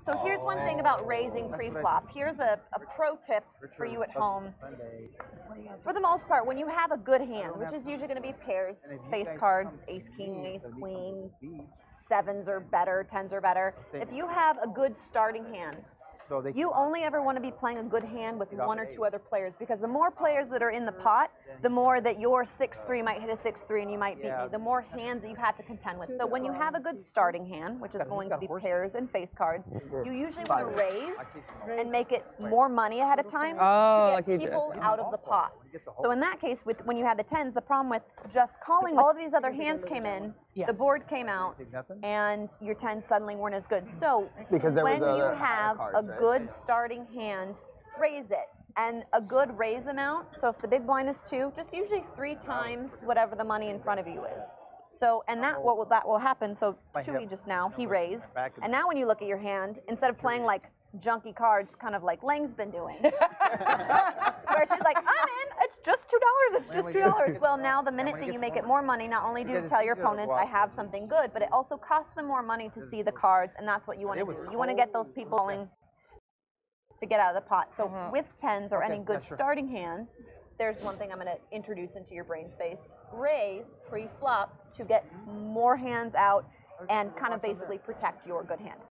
So here's one thing about raising pre-flop. Here's a pro tip for you at home. For the most part, when you have a good hand, which is usually going to be pairs, face cards, ace king, ace queen, sevens or better, tens or better. If you have a good starting hand, you only ever want to be playing a good hand with one or two other players, because the more players that are in the pot, the more that your 6-3 might hit a 6-3 and you might beat me, the more hands that you have to contend with. So when you have a good starting hand, which is going to be pairs and face cards, you usually want to raise and make it more money ahead of time to get people out of the pot. So in that case, when you had the tens, the problem with just calling, all of these other hands came in, the board came out, and your tens suddenly weren't as good. So when you have a good starting hand, raise it. And a good raise amount, so if the big blind is 2, just usually 3 times whatever the money in front of you is. So, and that will happen. So Chewy just now, he raised. And now when you look at your hand, instead of playing like junky cards, kind of like Lang's been doing, where she's like, I'm in, it's just $2, it's just $2. Well, now the minute that you make it more money, not only do you tell your opponents, I have something good, but it also costs them more money to see the cards, and that's what you want to do. You want to get those people calling to get out of the pot. So with tens or any good starting hand, there's one thing I'm going to introduce into your brain space. Raise pre-flop to get more hands out and kind of basically protect your good hand.